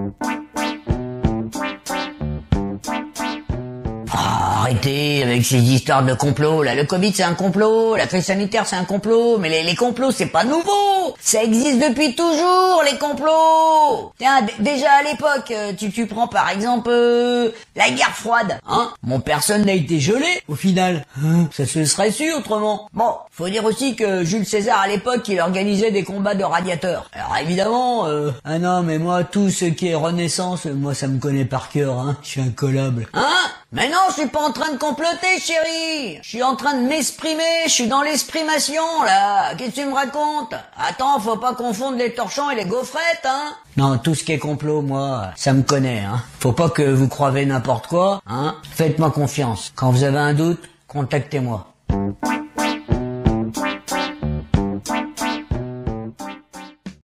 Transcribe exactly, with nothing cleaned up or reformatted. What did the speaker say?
Arrêtez avec ces histoires de complot, là. Le Covid, c'est un complot. La crise sanitaire, c'est un complot. Mais les, les complots, c'est pas nouveau. Ça existe depuis toujours, les complots. Tiens, d- déjà à l'époque, euh, tu, tu prends par exemple euh, la guerre froide, hein. Bon, personne n'a été gelé, au final. Hein, ça se serait su autrement. Bon, faut dire aussi que Jules César, à l'époque, il organisait des combats de radiateurs. Alors évidemment, euh, ah non, mais moi, tout ce qui est Renaissance, moi, ça me connaît par cœur, hein. Je suis incollable. Hein? Mais non, je suis pas en train de comploter, chérie. Je suis en train de m'exprimer, je suis dans l'exprimation, là. Qu'est-ce que tu me racontes? Attends, faut pas confondre les torchons et les gaufrettes, hein. Non, tout ce qui est complot, moi, ça me connaît, hein. Faut pas que vous croyez n'importe quoi, hein. Faites-moi confiance. Quand vous avez un doute, contactez-moi.